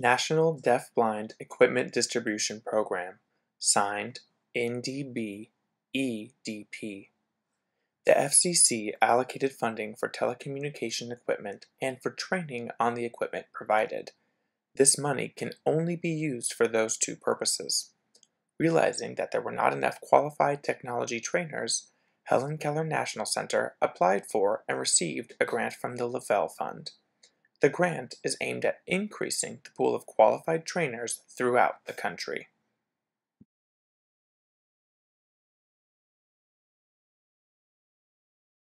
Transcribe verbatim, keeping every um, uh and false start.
National Deaf-Blind Equipment Distribution Program, signed N D B E D P. The F C C allocated funding for telecommunication equipment and for training on the equipment provided. This money can only be used for those two purposes. Realizing that there were not enough qualified technology trainers, Helen Keller National Center applied for and received a grant from the Lavelle Fund. The grant is aimed at increasing the pool of qualified trainers throughout the country.